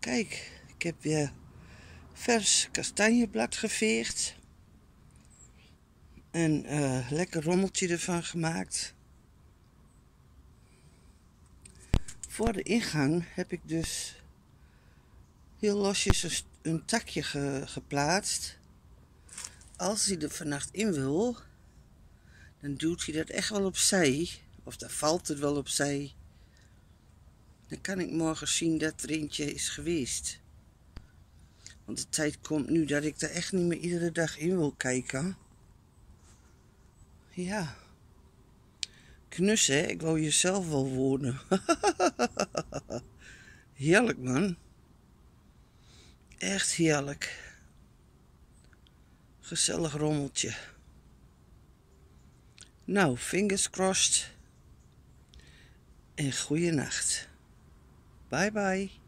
Kijk, ik heb weer vers kastanjeblad geveegd. En lekker rommeltje ervan gemaakt. Voor de ingang heb ik dus heel losjes een takje geplaatst. Als hij er vannacht in wil, dan doet hij dat echt wel opzij. Of dan valt het wel opzij. Dan kan ik morgen zien dat er eentje is geweest. Want de tijd komt nu dat ik er echt niet meer iedere dag in wil kijken. Ja. Knus, hè? Ik wou hier zelf wel wonen. Heerlijk, man. Echt heerlijk. Gezellig rommeltje. Nou, fingers crossed. En goeienacht. Bye bye.